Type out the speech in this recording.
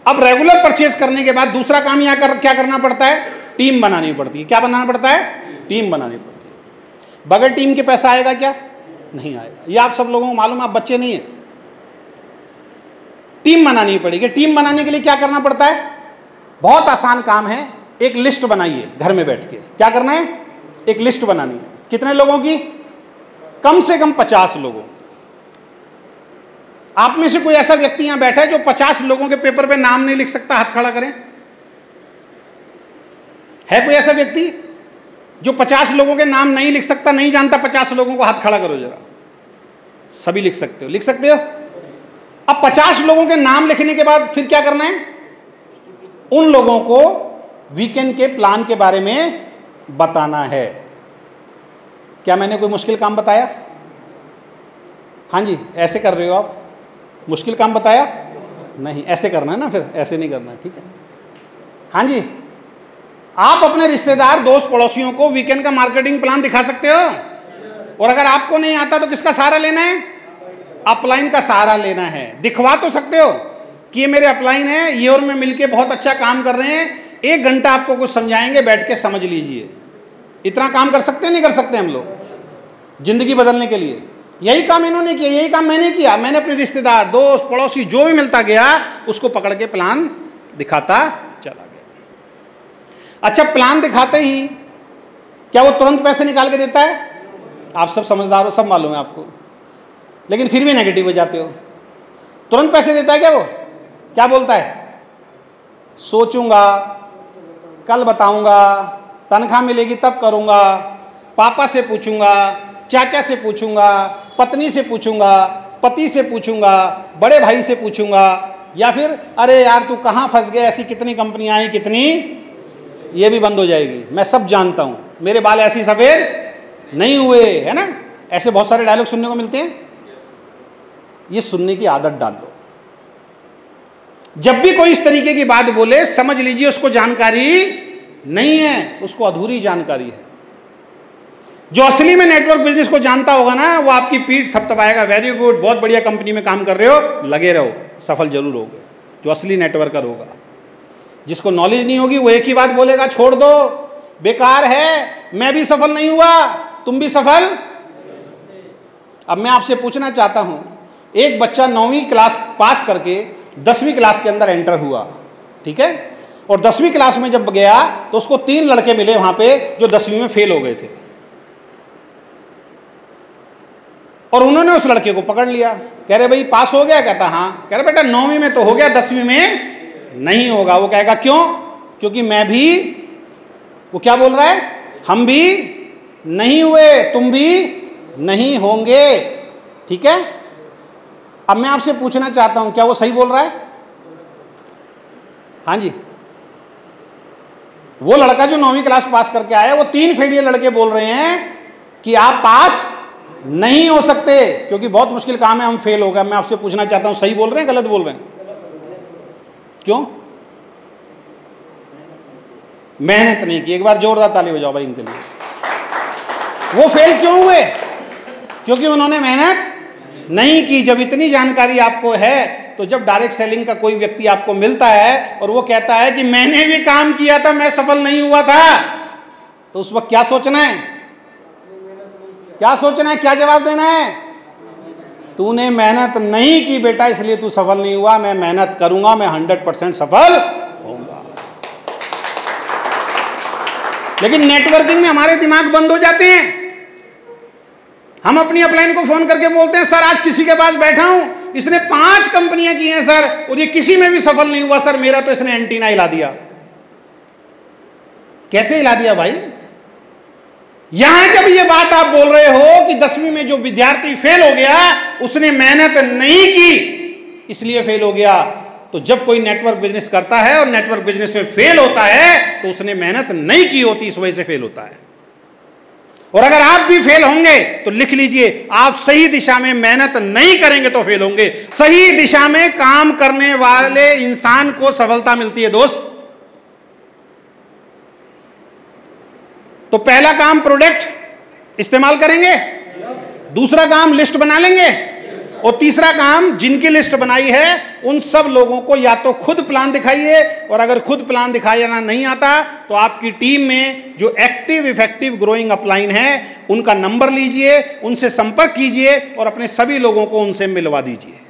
अब regular purchase करने के बाद दूसरा काम यहाँ क्या करना पड़ता है? टीम बनानी पड़ती है। क्या बनाना पड़ता है? टीम बनानी पड़ती है। बगैर टीम के पैसा आएगा क्या? नहीं आएगा। ये आप सब लोगों को मालूम है, आप बच्चे नहीं है। टीम बनानी पड़ेगी। टीम बनाने के लिए क्या करना पड़ता है? बहुत आसान काम है। एक लिस्ट बनाइए घर में बैठ के। क्या करना है? एक लिस्ट बनानी है। कितने लोगों की? कम से कम 50 लोगों। आप में से कोई ऐसा व्यक्ति यहां बैठा है जो 50 लोगों के पेपर पे नाम नहीं लिख सकता? हाथ खड़ा करें। है कोई ऐसा व्यक्ति जो 50 लोगों के नाम नहीं लिख सकता, नहीं जानता 50 लोगों को? हाथ खड़ा करो जरा। सभी लिख सकते हो? लिख सकते हो? अब 50 लोगों के नाम लिखने के बाद फिर क्या करना है? उन लोगों को वीकेंड के प्लान के बारे में बताना है। क्या मैंने कोई मुश्किल काम बताया? हाँ जी, ऐसे कर रहे हो आप? मुश्किल काम बताया नहीं? ऐसे करना है ना, फिर ऐसे नहीं करना है, ठीक है? हाँ जी, आप अपने रिश्तेदार, दोस्त, पड़ोसियों को वीकेंड का मार्केटिंग प्लान दिखा सकते हो। और अगर आपको नहीं आता तो किसका सहारा लेना है? अपलाइन का सहारा लेना है। दिखवा तो सकते हो कि ये मेरे अपलाइन है, ये और मैं मिलके बहुत अच्छा काम कर रहे हैं, 1 घंटा आपको कुछ समझाएंगे, बैठ के समझ लीजिए। इतना काम कर सकते हैं? नहीं कर सकते हम लोग जिंदगी बदलने के लिए? यही काम इन्होंने किया, यही काम मैंने किया। मैंने अपने रिश्तेदार, दोस्त, पड़ोसी जो भी मिलता गया उसको पकड़ के प्लान दिखाता चला गया। अच्छा, प्लान दिखाते ही क्या वो तुरंत पैसे निकाल के देता है? आप सब समझदार हो, सब मालूम है आपको, लेकिन फिर भी नेगेटिव हो जाते हो। तुरंत पैसे देता है क्या वो? क्या बोलता है? सोचूंगा, कल बताऊंगा, तनख्वाह मिलेगी तब करूंगा, पापा से पूछूंगा, चाचा से पूछूंगा, पत्नी से पूछूंगा, पति से पूछूंगा, बड़े भाई से पूछूंगा, या फिर अरे यार तू कहाँ फंस गया, ऐसी कितनी कंपनियां आई, कितनी, ये भी बंद हो जाएगी, मैं सब जानता हूं, मेरे बाल ऐसी सफेद नहीं हुए, है ना? ऐसे बहुत सारे डायलॉग सुनने को मिलते हैं। ये सुनने की आदत डाल लो। जब भी कोई इस तरीके की बात बोले, समझ लीजिए उसको जानकारी नहीं है, उसको अधूरी जानकारी है। जो असली में नेटवर्क बिजनेस को जानता होगा ना, वो आपकी पीठ थपथपाएगा, वेरी गुड, बहुत बढ़िया कंपनी में काम कर रहे हो, लगे रहो, सफल जरूर होगे। जो असली नेटवर्कर होगा। जिसको नॉलेज नहीं होगी वो एक ही बात बोलेगा, छोड़ दो, बेकार है, मैं भी सफल नहीं हुआ, तुम भी सफल। अब मैं आपसे पूछना चाहता हूं, एक बच्चा 9वीं क्लास पास करके 10वीं क्लास के अंदर एंटर हुआ, ठीक है, और 10वीं क्लास में जब गया तो उसको 3 लड़के मिले वहां पे जो 10वीं में फेल हो गए थे, और उन्होंने उस लड़के को पकड़ लिया। कह रहे भाई पास हो गया? कहता हाँ। कह रहे बेटा 9वीं में तो हो गया, 10वीं में नहीं होगा। वो कहेगा क्यों? क्योंकि मैं भी, वो क्या बोल रहा है, हम भी नहीं हुए, तुम भी नहीं होंगे, ठीक है। अब मैं आपसे पूछना चाहता हूं, क्या वो सही बोल रहा है? हाँ जी, वो लड़का जो 9वीं क्लास पास करके आया, वो 3 फेलियर लड़के बोल रहे हैं कि आप पास नहीं हो सकते क्योंकि बहुत मुश्किल काम है, हम फेल हो गए। मैं आपसे पूछना चाहता हूं, सही बोल रहे हैं, गलत बोल रहे हैं? क्यों? मेहनत नहीं की। एक बार जोरदार ताली बजाओ भाई इनके लिए। वो फेल क्यों हुए? क्योंकि उन्होंने मेहनत नहीं की। जब इतनी जानकारी आपको है, तो जब डायरेक्ट सेलिंग का कोई व्यक्ति आपको मिलता है और वो कहता है कि मैंने भी काम किया था, मैं सफल नहीं हुआ था, तो उस वक्त क्या सोचना है? क्या सोचना है? क्या जवाब देना है? तूने मेहनत नहीं की बेटा, इसलिए तू सफल नहीं हुआ। मैं मेहनत करूंगा, मैं 100% सफल होऊंगा। लेकिन नेटवर्किंग में हमारे दिमाग बंद हो जाते हैं। हम अपनी अपलाइन को फोन करके बोलते हैं, सर आज किसी के पास बैठा हूं, इसने 5 कंपनियां की हैं सर, और ये किसी में भी सफल नहीं हुआ सर, मेरा तो इसने एंटीना हिला दिया। कैसे हिला दिया भाई? यहां जब ये बात आप बोल रहे हो कि 10वीं में जो विद्यार्थी फेल हो गया, उसने मेहनत नहीं की इसलिए फेल हो गया, तो जब कोई नेटवर्क बिजनेस करता है और नेटवर्क बिजनेस में फेल होता है, तो उसने मेहनत नहीं की होती, इस वजह से फेल होता है। और अगर आप भी फेल होंगे तो लिख लीजिए, आप सही दिशा में मेहनत नहीं करेंगे तो फेल होंगे। सही दिशा में काम करने वाले इंसान को सफलता मिलती है दोस्त। तो पहला काम प्रोडक्ट इस्तेमाल करेंगे, दूसरा काम लिस्ट बना लेंगे, और तीसरा काम, जिनकी लिस्ट बनाई है उन सब लोगों को या तो खुद प्लान दिखाइए, और अगर खुद प्लान दिखाना नहीं आता तो आपकी टीम में जो एक्टिव इफेक्टिव ग्रोइंग अपलाइन है उनका नंबर लीजिए, उनसे संपर्क कीजिए और अपने सभी लोगों को उनसे मिलवा दीजिए।